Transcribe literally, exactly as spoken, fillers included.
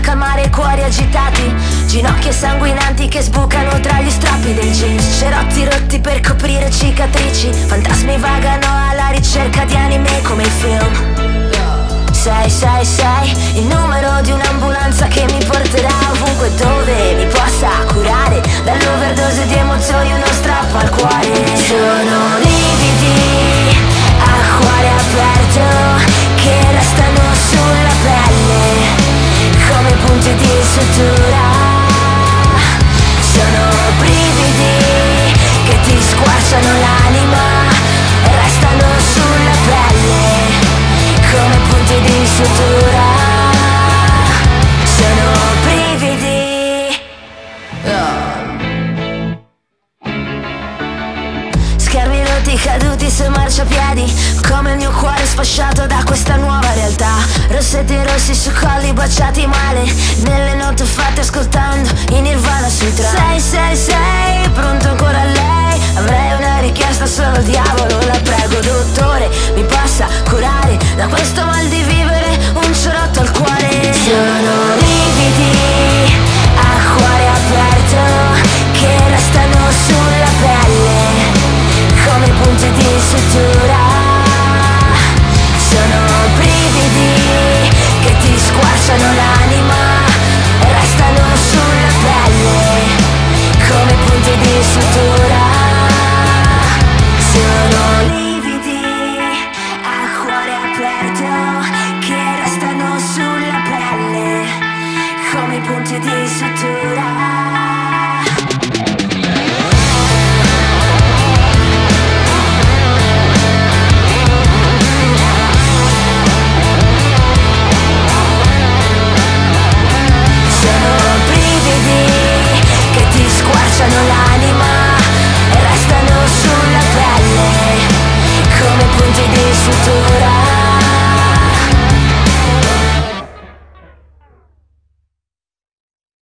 calmare i cuori agitati, ginocchia sanguinanti che sbucano tra gli strappi del jeans, cerotti rotti per coprire cicatrici, fantasmi vagano alla ricerca di anime come i film. Sei, sei, sei il numero di un'ambulanza che mi porterà ovunque dove mi possa curare dall'overdose di emozioni, uno strappo al cuore. Sono lividi a cuore aperto che restano sulla pelle come punti di sutura. Sono brividi che ti squarciano l'anima e restano sulla pelle come punti di sutura. Sono brividi, oh. Schermi rotti caduti sui marciapiedi, come il mio cuore sfasciato da questa nuova realtà. Rossetti rossi su colli baciati male, nelle note fatte ascoltando in Nirvana sui tram. Sei, sei, sei, pronto ancora a lei? Avrei una richiesta solo al diavolo, la prego dottore, mi possa curare da questo mal di vivere, un cerotto al cuore. Sono lividi a cuore aperto che restano sulla pelle come punti di sutura. Sono brividi che ti squarciano l'anima e restano sulla pelle come punti di sutura. Sono lividi a cuore aperto che restano sulla pelle come punti di sutura.